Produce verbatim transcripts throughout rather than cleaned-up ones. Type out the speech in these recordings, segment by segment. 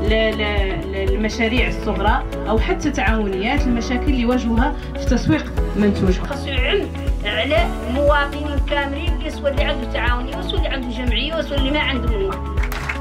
المشاريع الصغرى أو حتى تعاونيات المشاكل اللي يواجهوها في تسويق منتوج. خاصو يعم على المواطنين كاملين، سواء اللي عنده تعاونية سواء اللي عنده جمعية سواء اللي ما عنده منه.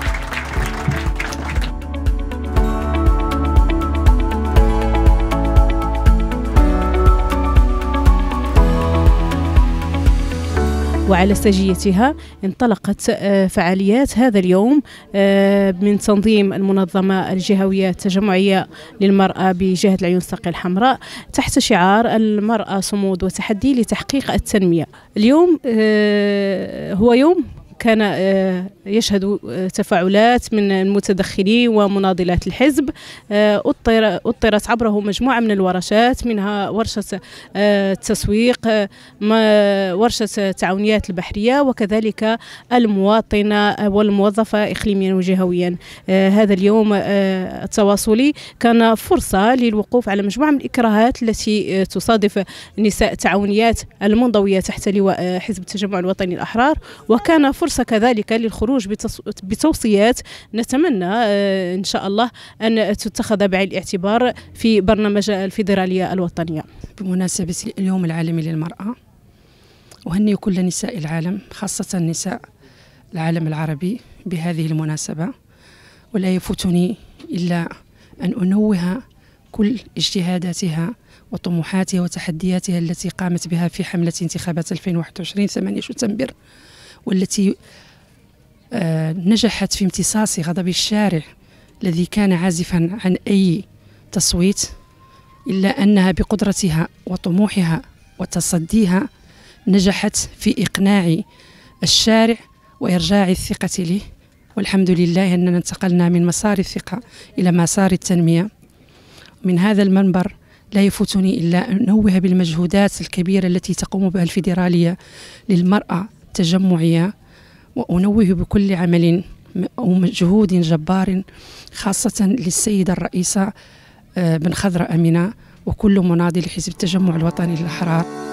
وعلى سجيتها انطلقت فعاليات هذا اليوم من تنظيم المنظمة الجهوية التجمعية للمرأة بجهة العيون الساقية الحمراء تحت شعار المرأة صمود وتحدي لتحقيق التنمية. اليوم هو يوم كان يشهد تفاعلات من المتدخلين ومناضلات الحزب. أطرت عبره مجموعة من الورشات، منها ورشة التسويق، ورشة تعاونيات البحرية، وكذلك المواطنة والموظفة إقليميا وجهويا. هذا اليوم التواصلي كان فرصة للوقوف على مجموعة من الإكراهات التي تصادف نساء التعاونيات المنضوية تحت لواء حزب التجمع الوطني الأحرار، وكان فرصة كذلك للخروج بتوصيات نتمنى إن شاء الله أن تتخذ بعين الاعتبار في برنامج الفيدرالية الوطنية. بمناسبة اليوم العالمي للمرأة، أهنئ كل نساء العالم خاصة نساء العالم العربي بهذه المناسبة، ولا يفوتني إلا أن أنوه كل اجتهاداتها وطموحاتها وتحدياتها التي قامت بها في حملة انتخابات ألفين وواحد وعشرين ثمانية سبتمبر، والتي نجحت في امتصاص غضب الشارع الذي كان عازفا عن أي تصويت، إلا أنها بقدرتها وطموحها وتصديها نجحت في إقناع الشارع وإرجاع الثقة له، والحمد لله أننا انتقلنا من مسار الثقة إلى مسار التنمية. من هذا المنبر لا يفوتني إلا أن أنوه بالمجهودات الكبيرة التي تقوم بها الفيدرالية للمرأة التجمعية، وأنوه بكل عمل ومجهود جبار خاصة للسيدة الرئيسة بن خضرة أمينة وكل مناضل حزب التجمع الوطني للأحرار.